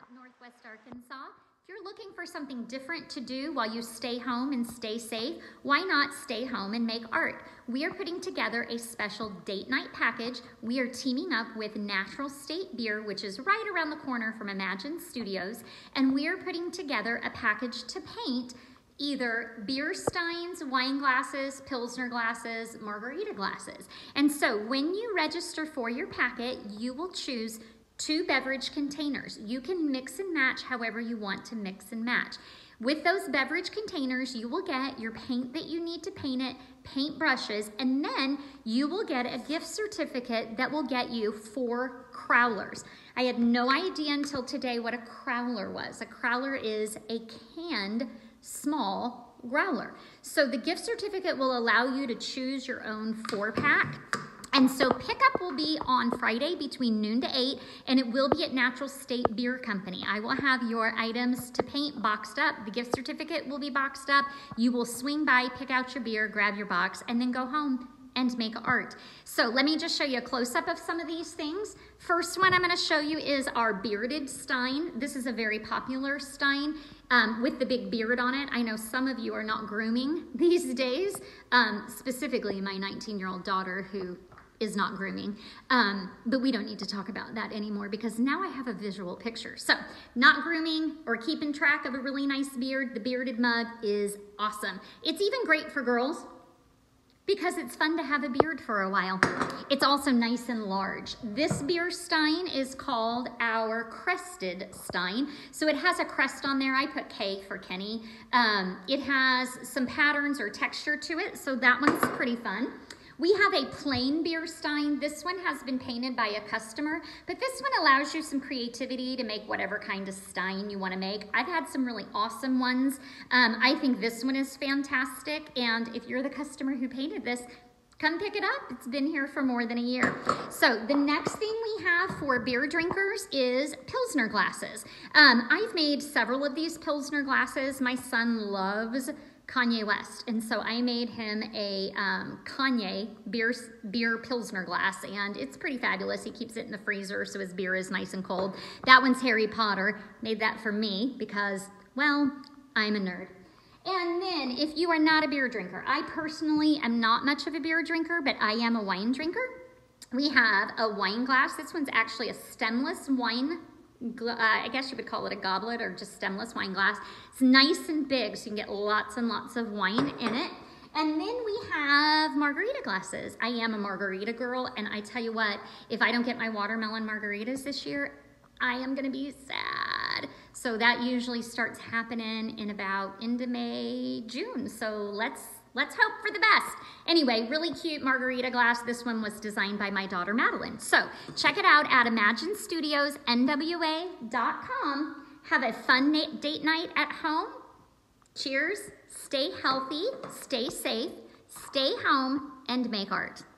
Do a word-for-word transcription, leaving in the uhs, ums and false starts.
Northwest Arkansas. If you're looking for something different to do while you stay home and stay safe, why not stay home and make art? We are putting together a special date night package. We are teaming up with Natural State Beer, which is right around the corner from Imagine Studios, and we are putting together a package to paint either beer steins, wine glasses, Pilsner glasses, margarita glasses. And so when you register for your packet, you will choose two beverage containers. You can mix and match however you want to mix and match. With those beverage containers, you will get your paint that you need to paint it, paint brushes, and then you will get a gift certificate that will get you four crowlers. I had no idea until today what a crowler was. A crowler is a canned small growler. So the gift certificate will allow you to choose your own four pack. And so pickup will be on Friday between noon to eight, and it will be at Natural State Beer Company. I will have your items to paint boxed up. The gift certificate will be boxed up. You will swing by, pick out your beer, grab your box, and then go home and make art. So let me just show you a close-up of some of these things. First one I'm going to show you is our bearded stein. This is a very popular stein um, with the big beard on it. I know some of you are not grooming these days, um, specifically my nineteen-year-old daughter who is not grooming, um, but we don't need to talk about that anymore because now I have a visual picture. So not grooming or keeping track of a really nice beard, the bearded mug is awesome. It's even great for girls because it's fun to have a beard for a while. It's also nice and large. This beer stein is called our Crested Stein. So it has a crest on there. I put K for Kenny. Um, it has some patterns or texture to it, so that one's pretty fun. We have a plain beer stein. This one has been painted by a customer, but this one allows you some creativity to make whatever kind of stein you want to make. I've had some really awesome ones. Um, I think this one is fantastic, and if you're the customer who painted this, come pick it up. It's been here for more than a year. So the next thing we have for beer drinkers is Pilsner glasses. Um, I've made several of these Pilsner glasses. My son loves Kanye West, and so I made him a um, Kanye beer, beer Pilsner glass, and it's pretty fabulous. He keeps it in the freezer so his beer is nice and cold. That one's Harry Potter. Made that for me because, well, I'm a nerd. And then if you are not a beer drinker, I personally am not much of a beer drinker, but I am a wine drinker. We have a wine glass. This one's actually a stemless wine Uh, I guess you would call it a goblet or just stemless wine glass. It's nice and big, so you can get lots and lots of wine in it. And then we have margarita glasses. I am a margarita girl, and I tell you what, if I don't get my watermelon margaritas this year, I am gonna be sad. So that usually starts happening in about into May, June. So let's Let's hope for the best. Anyway, really cute margarita glass. This one was designed by my daughter, Madeline. So check it out at Imagine Studios N W A dot com. Have a fun date night at home. Cheers. Stay healthy, stay safe, stay home, and make art.